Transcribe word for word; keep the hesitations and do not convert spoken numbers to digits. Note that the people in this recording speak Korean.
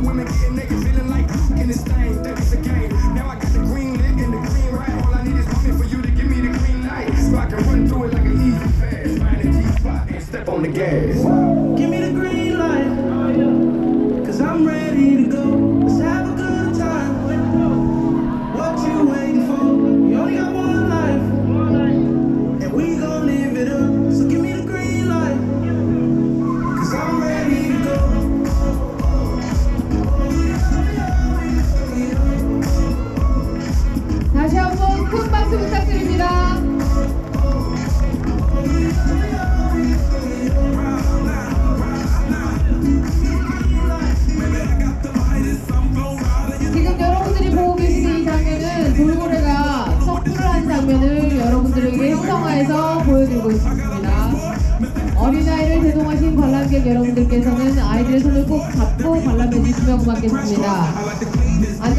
women getting naked, feeling like in this thing, think it's a game. Now I got the green lit and the green right. All I need is money for you to give me the green light, so I can run through it like an easy pass. Find a G-spot and step on the gas. Give me the green light, cause I'm ready to go. Let's have a good time. What you waiting for? You only got one life, and we gon' live it up. So give me the green light, cause I'm ready to go. 다시 한번 큰 박수 부탁드립니다. 지금 여러분들이 보고 계시는 이 장면은 돌고래가 척구를 한 장면을 여러분들에게 형상화해서 보여드리고 있습니다. 어린아이를 대동하신 관람객 여러분들께서는 아이들의 손을 꼭 잡고 관람해 주시면 고맙겠습니다.